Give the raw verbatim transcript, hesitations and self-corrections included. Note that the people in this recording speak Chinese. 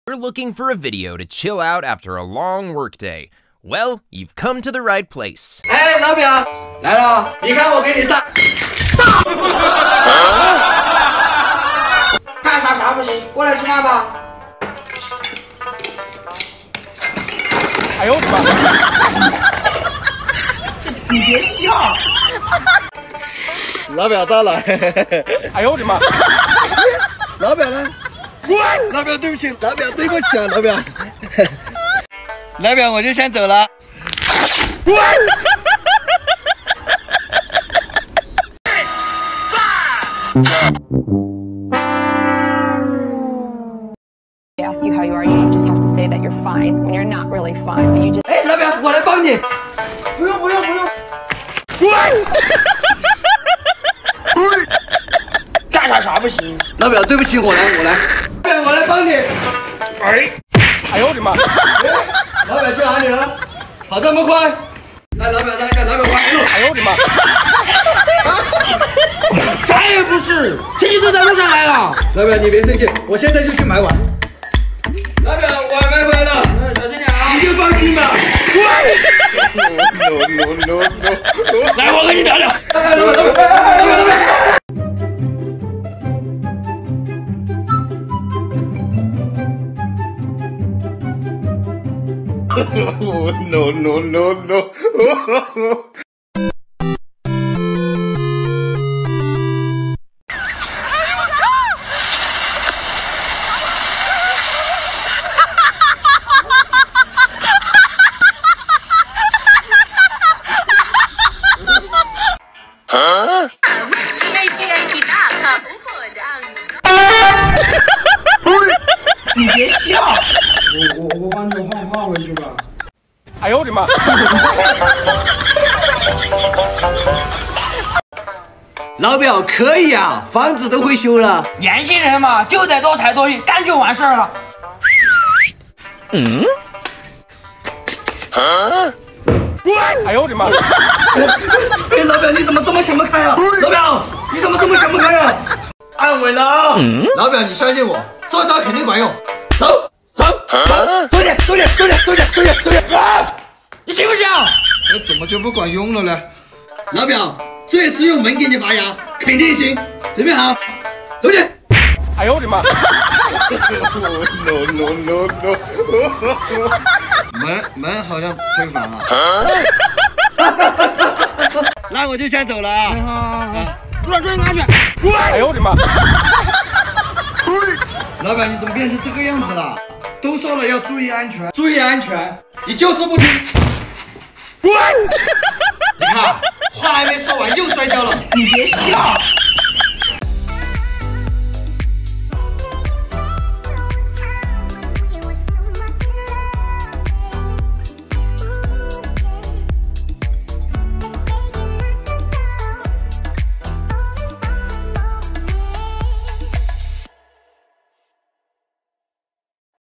You're looking for a video to chill out after a long workday. Well, you've come to the right place. 哎，老表，来了，你看我给你大大。干啥啥不行，过来吃饭吧。 哎呦我的妈！ 你别笑。 老表到了。 哎呦我的妈！ 老表呢？老表对不起，老表对不起啊，老表。老表我就先走了。 Ask you how you are, you just have to say that you're fine when you're not really fine, but you just. 哎，老表，我来帮你。不用不用不用。干啥啥不行。老表，对不起，我来我来。老表，我来帮你。 哎，哎呦我的妈！ 老表去哪里了？跑这么快？来，老表来看，老表快！ 哎呦我的妈！ 啥也不是，亲戚都在路上来了。老表，你别生气，我现在就去买碗。老表，碗买回来了，小心点啊！你就放心吧。 No no no no！ 来，我跟你聊聊。老表，老表，老表，老表。 No no no no！ 你别笑。 我我我帮你换换回去吧。 哎呦我的妈！ 老表可以啊，房子都会修了。 年轻人嘛，就得多才多艺，干就完事儿了。 嗯？啊？哎呦我的妈！ 哎，老表你怎么这么想不开啊？老表你怎么这么想不开啊？按稳了啊！嗯、老表你相信我，这招肯定管用。走走走，多点多点多点多点多点多点！啊！ 你信不信啊？ 那怎么就不管用了呢？老表，这次用门给你拔牙，肯定行。准备好，走起！ 哎呦我的妈 ！No no no no！ 门门好像推反了。那我就先走了啊！ 啊，路上注意安全。 哎呦我的妈！ 老板，你怎么变成这个样子了？都说了要注意安全，注意安全，你就是不听。你看，话还没说完又摔跤了。 你别笑。